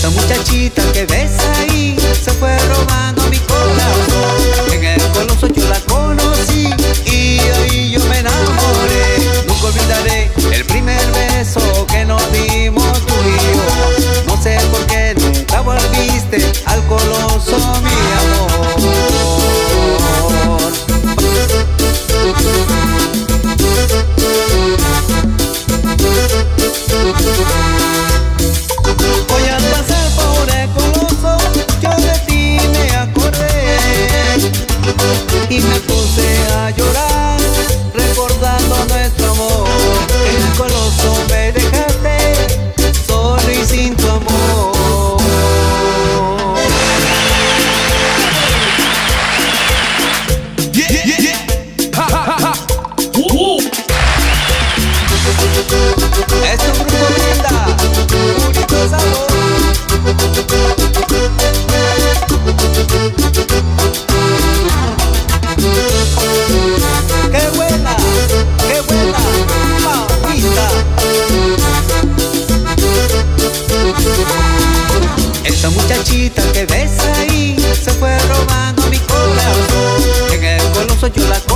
Esa muchachita que ves ahí se fue robando mi corazón. En el Coloso yo la conocí y ahí yo me enamoré. Nunca olvidaré el primer beso que nos dimos tú y yo. No sé por qué nunca volviste al Coloso, mi amor. Voy a pasar por el Coloso, yo de ti me acordé y me puse a llorar recordando nuestro amor. En el Coloso me dejaste solo y sin tu amor. Yeah, yeah, yeah. Ha, ha, ha. Es un grupo linda, único sabor. ¡Qué buena! ¡Qué buena! ¡Mamita! Esa muchachita que ves ahí se fue robando mi corazón. En el Coloso yo la